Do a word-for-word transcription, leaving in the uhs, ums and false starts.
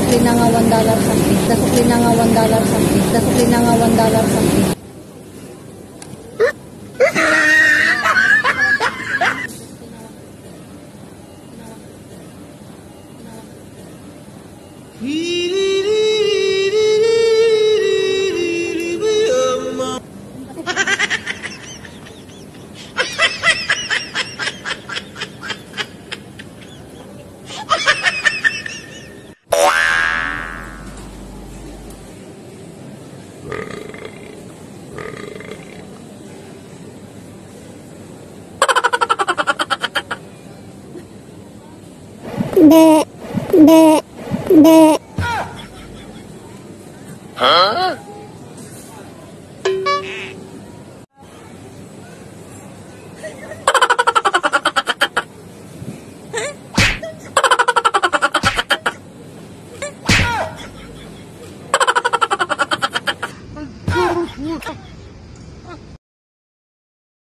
Dasukli na nga one dollar something. Dasukli na nga one dollar something. Dasukli na nga one dollar something. Be, be, be. Huh?